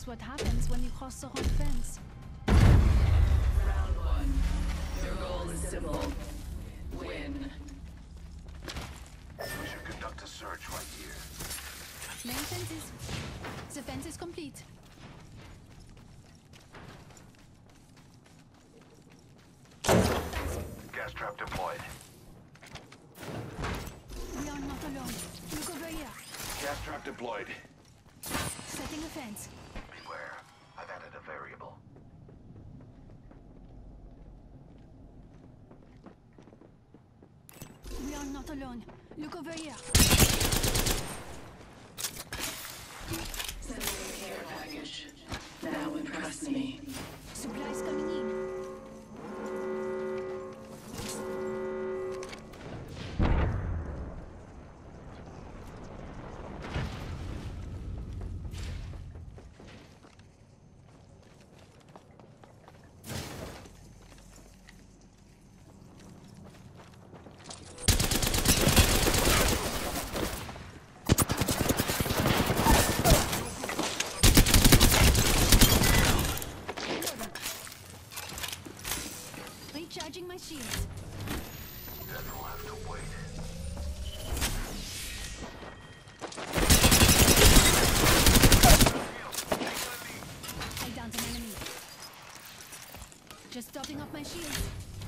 what happens when you cross the wrong fence. Round one. Your goal is simple. Win. We should conduct a search right here. Main fences. The fence is complete. Gas trap deployed. We are not alone. Look over here. Gas trap deployed. Setting a fence. Beware. I've added a variable. We are not alone. Look over here. Sending a care package. Now impress me. Supplies coming in. Recharging my shields. Then we'll have to wait. I downed an enemy. Just topping up my shields.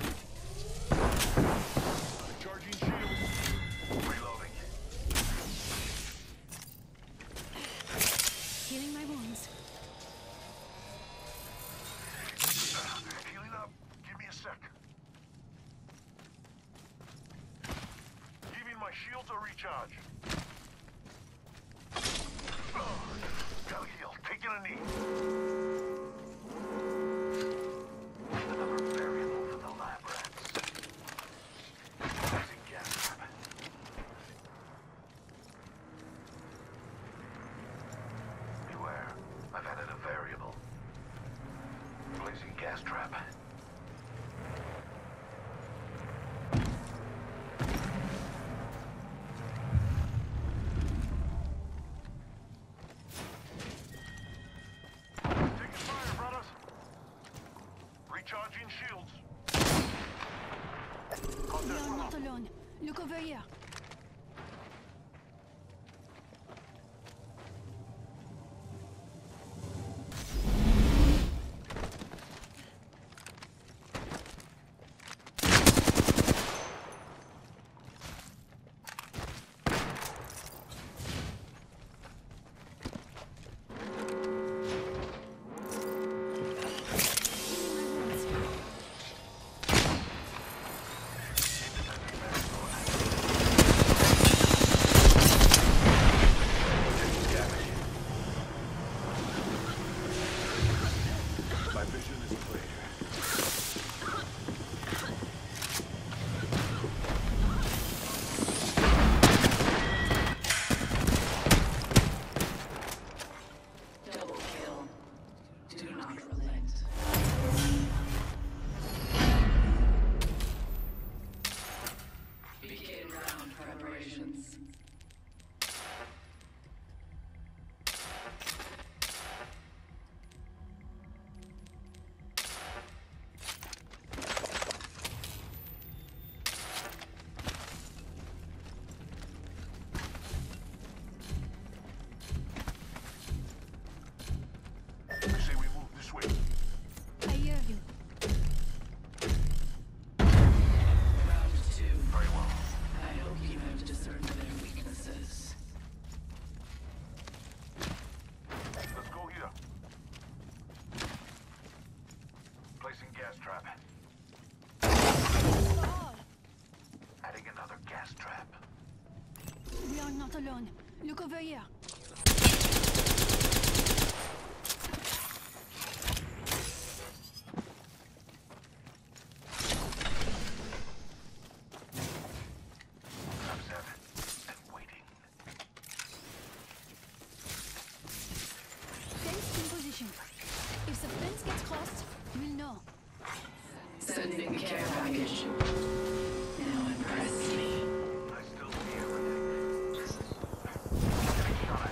Charging shields. Reloading. Healing my wounds. Healing up. Give me a sec. Giving my shields a recharge. Gotta heal. Taking a knee. Another variable for the lab rats. Using gas trap. Beware. I've added a variable. Placing gas trap. Taking fire, brothers. Recharging shields. We are not alone. Look over here. My vision is clear. Double kill. Do not relent. Begin round preparations. Say we move this way. I hear you. Round two. Very well. I hope you have discerned their weaknesses. Let's go here. Placing gas trap. Oh, Adding another gas trap. we are not alone. Look over here. I'm set and waiting. Fence in position. If the fence gets crossed, we'll know. Sending care package. Now impress me. I still see everything. Getting shot at.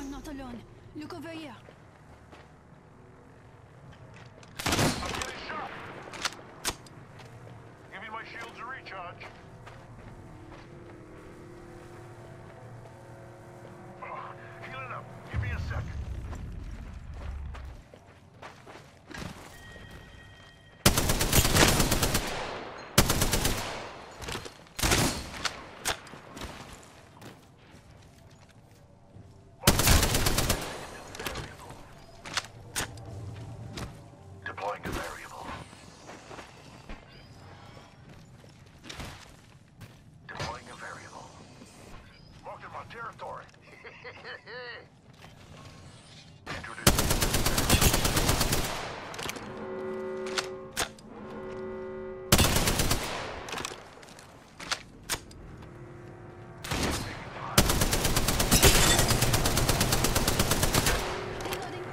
You're not alone. Look over here. I'm getting shot! Giving my shields a recharge. Healing up. Give me a sec. Deploying a variable. Deploying a variable. Marking my territory. Reloading.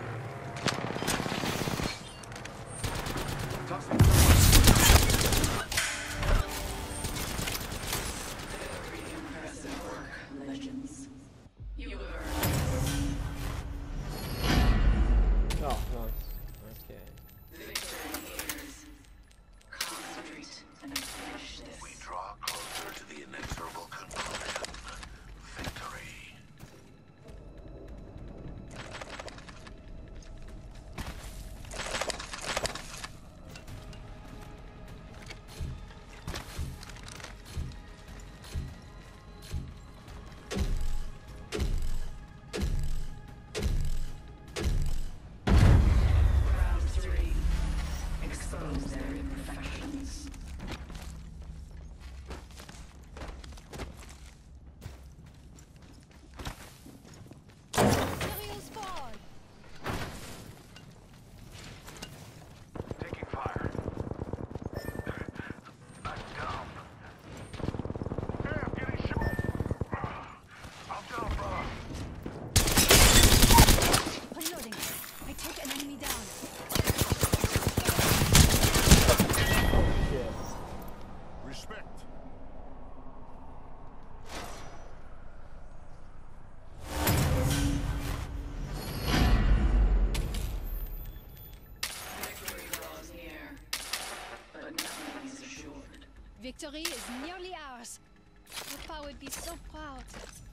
Very impressive work, Legends. You have earned Oh, nice. Okay. victory years. Concentrate and finish this. We draw closer to the inexorable conclusion. Victory. Round 3. Expose their imperfections. Serious fall. Taking fire. I'm down. Hey, I'm getting shot. I'm down, brother. Reloading. I took an enemy down. Shit. Respect. Victory draws near, but nothing is assured. Victory is nearly ours. Papa would be so proud.